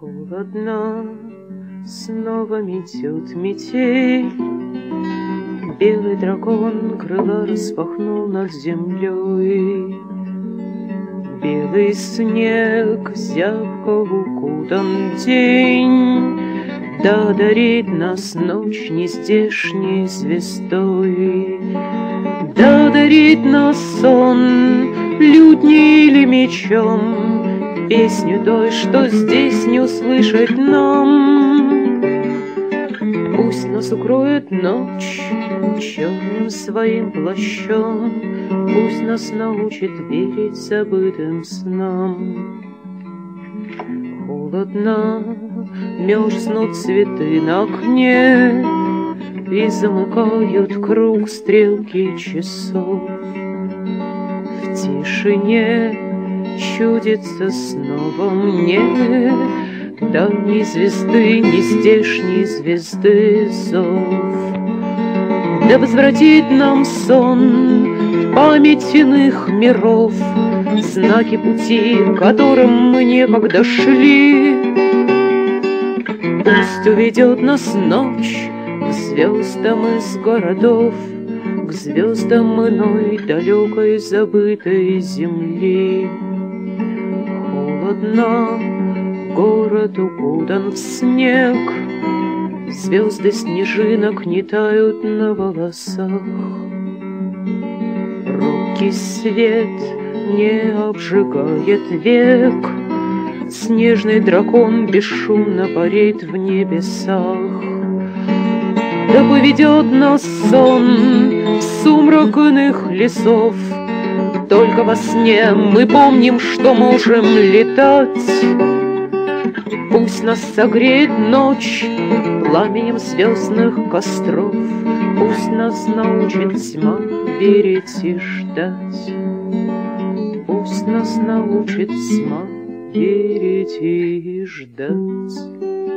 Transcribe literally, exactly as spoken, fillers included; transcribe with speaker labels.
Speaker 1: Холодно, снова метет метель. Белый дракон крыла распахнул над землей. Белый снег зябко укутан день, да дарит нас ночь нездешней звездой. Да дарит нас сон лютней или мечом, песню той, что здесь не услышать нам. Пусть нас укроет ночь черным своим плащом, пусть нас научит верить забытым снам. Холодно, мерзнут цветы на окне и замыкают круг стрелки часов. В тишине чудится снова мне дальней звезды, не здешней звезды зов. Да возвратит нам сон память иных миров, знаки пути, которым мы некогда шли. Пусть уведет нас ночь к звездам из городов, к звездам иной далекой забытой земли. Холодно, город укутан в снег, звезды снежинок не тают на волосах. Робкий свет не обжигает век, снежный дракон бесшумно парит в небесах. Да поведет нас сон в сумрак иных лесов, только во сне мы помним, что можем летать. Пусть нас согреет ночь пламенем звездных костров, пусть нас научит тьма верить и ждать. Пусть нас научит тьма верить и ждать.